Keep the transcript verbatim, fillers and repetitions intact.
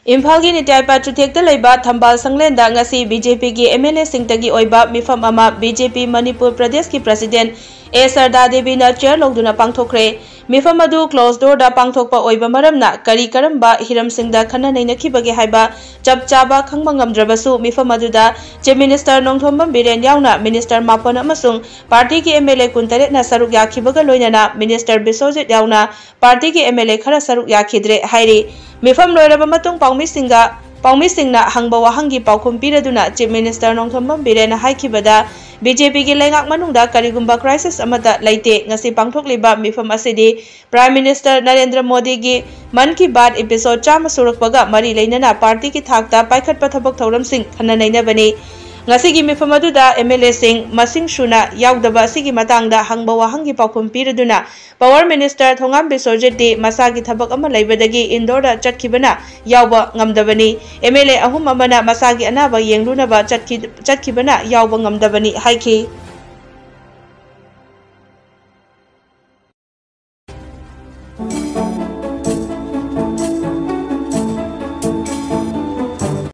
इम्फाल की नित्याय पाचुथेक लेबा थंबाल संगलेंदा ngasi B J P की M L A सिंगतगी ओइबा मिफम अमा B J P मणिपुर प्रदेश की प्रेसिडेंट ए सरदा देवी ना चेयर लौदुना पांगथोखरे मिफम अदु क्लोज डोर दा पांगथोकपा ओइबा मरमना करी करमबा हिरम सिंगदा खन्ना नैनखिबगे हाइबा चप चाबा खंगबा ngamdrabasu मिफम अदुदा चीफ मिनिस्टर नोंथोंबम बिरेन यावना मिनिस्टर मापन अमसुंग पार्टी की M L A कुंतरेट ना सरुक याखिबगा लोइनाना मिनिस्टर बिसोजित यावना पार्टी की M L A खरा सरुक याखिद्रे हाइरी मिफम लोइरबा मतुंग पाउमी सिंगा पाउमी सिंगना हंगबा वाहंगी पाउखुम पिरदुना चीफ मिनिस्टर नोंथोंबम बिरेन हाइखिबदा B J P की लेंगाक मनुंगदा करिगुंबा क्राइसिस अमता लेते ngasi पांगथोकलिबा मिफम असिदी प्राइम मिनिस्टर नरेंद्र मोदी की मन की बात एपिसोड चाम सुरकपगा मरी लेनना पार्टी की थाकता पाइखटपा थबक थौरम Singh Khanna नैनबनी ngasi gi mifam aduda M L A sing masing shuna yaudaba sigi matangda hangba wahangi pakhum piraduna power minister thongam bisojit di masagi thabak ama leibadagi indoor da chatkibana yauba ngamdabani M L A ahum amana masagi anaba yenglunaba chatki chatkibana yauba ngamdabani haiki